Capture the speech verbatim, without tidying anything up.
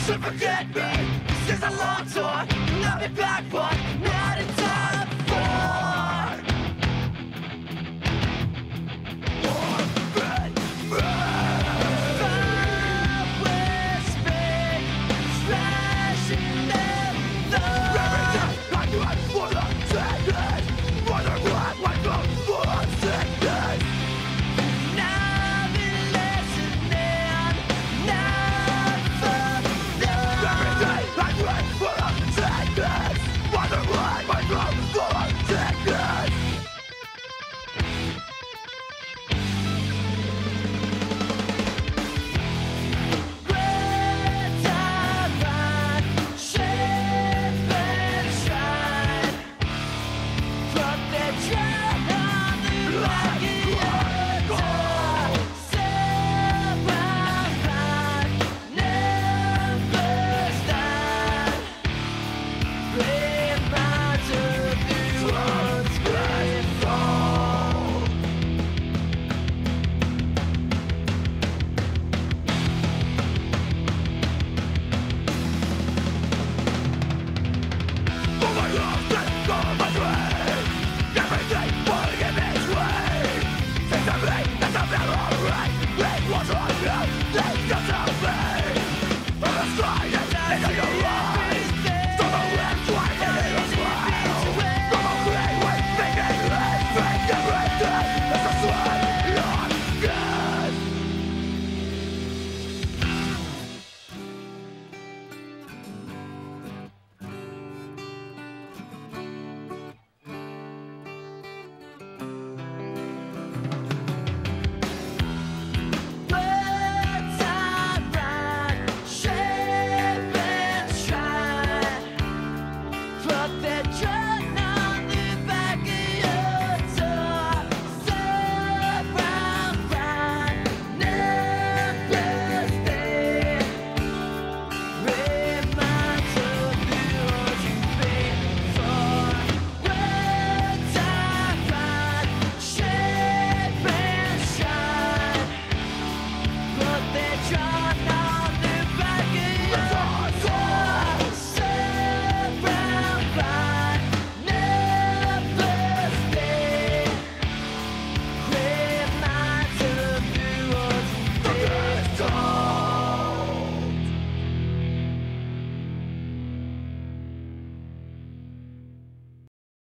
should forget me. This is a long tour, and I'll be back, but not in time for more red, red. Fire whispering, slashing them down. Everything I do it for the sickness, wonder what my love for the sickness. Now I've been listening, now for them. Everything I do it for the sickness, wonder what my love for the sickness. Great time back, shape and shine. From the trail on the wagon, sail round back, never stand. Brave minds of the ones great fall. For my love and for my dream, everything falling in between. Things I made that are never alright. It was on you, they just help me. From the sky and into your eyes.